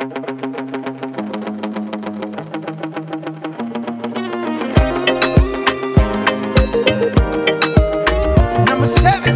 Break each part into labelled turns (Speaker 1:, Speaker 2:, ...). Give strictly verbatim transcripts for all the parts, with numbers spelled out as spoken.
Speaker 1: Number seven.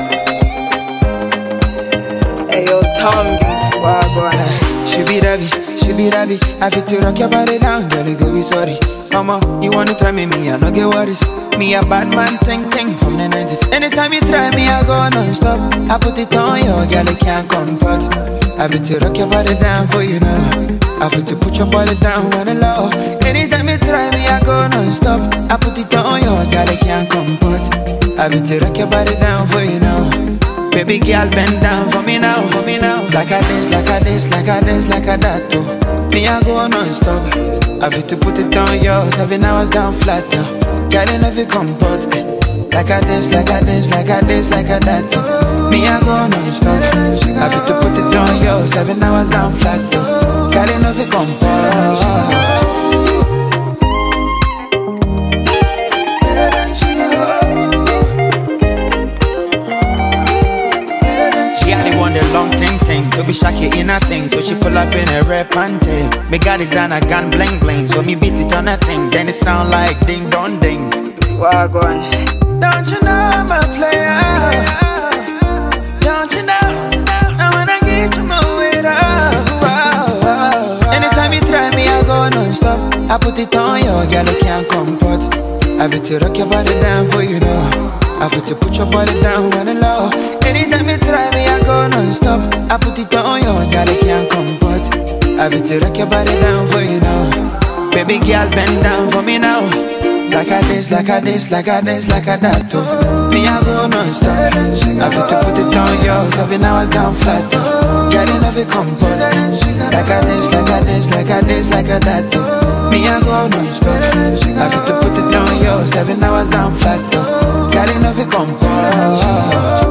Speaker 1: Hey yo, Tom beats, what gonna? Shuby Rabi, Shuby Rabi, I fit to rock your body down, girl, you go be sorry. Mama, you wanna try me, me, I no get worries. Me a bad man, ting ting from the nineties. Anytime you try me, I go non-stop. I put it on your girl, you can't comport. I fit to rock your body down for you now. I fit to put your body down when I low. Anytime you try me, I go non-stop. I put it on your girl, you can't comport. I fit to rock your body down for you now. Baby girl, bend down for me now, for me now. Like a this, like a this, like a this, like a that too. Me I go non-stop. I fit to put it on yours, seven hours down flat, yo. Girl, you know if you comport. Like a this, like a this, like a this, like a that too. Me I go non-stop. I fit to put it on yours, seven hours down flat, yo. Girl, you know if you comport. Long ting ting, to be shocky in a thing. So she pull up in a red panty. Me got his on a gun bling bling. So me beat it on a thing. Then it sound like ding dong ding. Wagwan. Don't you know I'm a player? Don't you know? I wanna get you my weight up. Anytime you try me, I go non-stop. I put it on your girl, you can't comport. I fit to rock your body down for you know. I fit to put your body down when I low. Anytime you try me, I go non-stop. I put it on your girl, you can't comport. I fit to rock your body down for you now. Baby girl, bend down for me now. Like a this, like a this, like a this, like a that too. Me, I go non-stop. I fit to put it on yours, seven hours down flat too. Girl, you never comport. Like a this, like a this, like a this, like a that too. Me, I go non-stop. I fit to put it on yours, seven hours down flat too. Girl, you never comport.